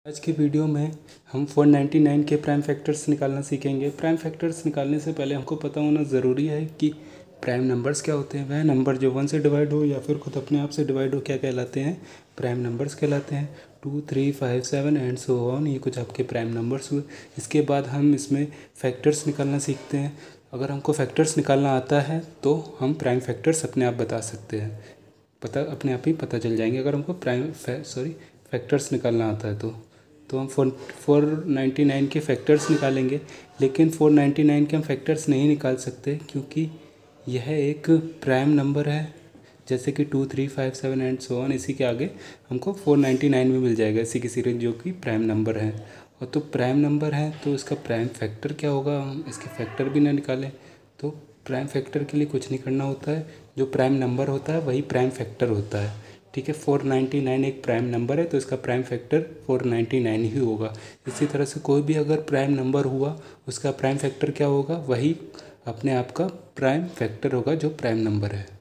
आज की वीडियो में हम 499 के प्राइम फैक्टर्स निकालना सीखेंगे। प्राइम फैक्टर्स निकालने से पहले हमको पता होना ज़रूरी है कि प्राइम नंबर्स क्या होते हैं। वह नंबर जो 1 से डिवाइड हो या फिर खुद अपने आप से डिवाइड हो क्या कहलाते हैं, प्राइम नंबर्स कहलाते हैं। 2, 3, 5, 7 एंड सो ऑन, ये कुछ आपके प्राइम नंबर्स हुए। इसके बाद हम इसमें फैक्टर्स निकालना सीखते हैं। अगर हमको फैक्टर्स निकालना आता है तो हम प्राइम फैक्टर्स अपने आप बता सकते हैं, अपने आप ही पता चल जाएंगे अगर हमको फैक्टर्स निकालना आता है तो हम 499 के फैक्टर्स निकालेंगे। लेकिन 499 के हम फैक्टर्स नहीं निकाल सकते क्योंकि यह एक प्राइम नंबर है, जैसे कि 2, 3, 5, 7 एंड सो ऑन। इसी के आगे हमको 499 में मिल जाएगा इसी की सीरीज, जो कि प्राइम नंबर है। और तो प्राइम नंबर है तो इसका प्राइम फैक्टर क्या होगा, हम इसके फैक्टर भी ना निकालें तो प्राइम फैक्टर के लिए कुछ नहीं करना होता है। जो प्राइम नंबर होता है वही प्राइम फैक्टर होता है। ठीक है, 499 एक प्राइम नंबर है तो इसका प्राइम फैक्टर 499 ही होगा। इसी तरह से कोई भी अगर प्राइम नंबर हुआ उसका प्राइम फैक्टर क्या होगा, वही अपने आप का प्राइम फैक्टर होगा जो प्राइम नंबर है।